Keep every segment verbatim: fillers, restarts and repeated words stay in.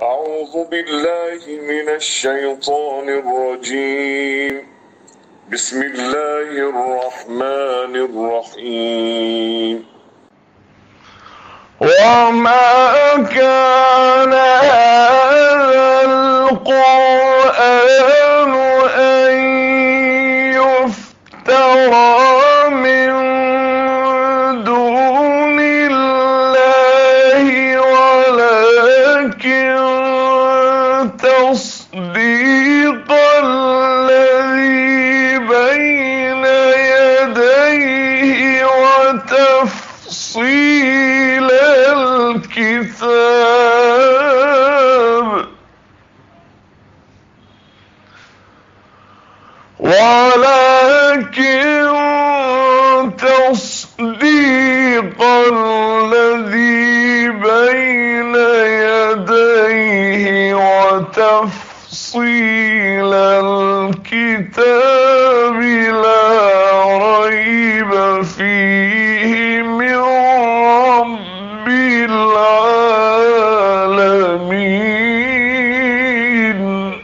أعوذ بالله من الشيطان الرجيم بسم الله الرحمن الرحيم وما كان هذا القرآن أن يفترى من دون الله ولكن تصديق الذي بين يديه وتفصيل الكتاب ولكن تصديق الذي بين يديه وتفصيل الكتاب لا ريب فيه من رب العالمين.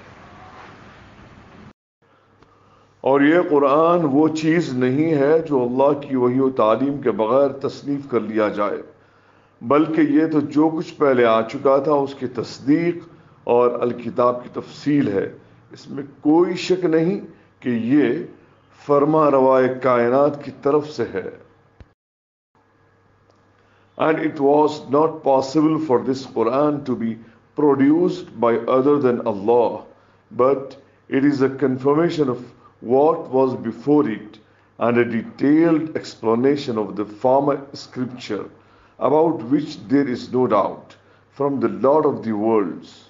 और ये कुरान वो चीज़ नहीं है जो अल्लाह की वही व तालीम के बगैर तसनीफ कर लिया जाए, बल्कि ये तो जो कुछ पहले आ चुका था उसकी तस्दीक और अल किताब की तफसील है। इसमें कोई शक नहीं कि ये फरमा रवाए कायनात की तरफ से है। And it was not possible for this Quran to be produced by other than Allah, but it is a confirmation of what was before it and a detailed explanation of the former scripture about which there is no doubt from the Lord of the worlds.